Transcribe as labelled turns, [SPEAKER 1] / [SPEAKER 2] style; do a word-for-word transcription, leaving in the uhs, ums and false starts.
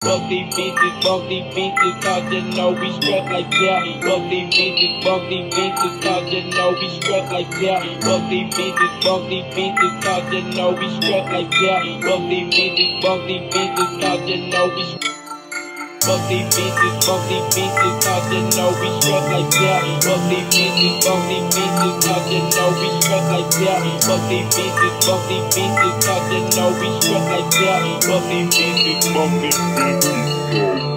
[SPEAKER 1] Fuck these bitches, fuck these bitches, cause you know we struck like that. Fuck these bitches, fuck these bitches, cause you know we struck like that. Fuck these bitches, fuck these bitches, cause you know we struck like that. Fuck these bitches, fuck these bitches, cause you know we struck. Fuck these bitches, fuck these bitches, cause you know we struck like that. Fuck these bitches, fuck these bitches, cause you know we struck like that. Fuck these bitches, fuck these bitches, cause you know we struck like that. Fuck these bitches, fuck these bitches,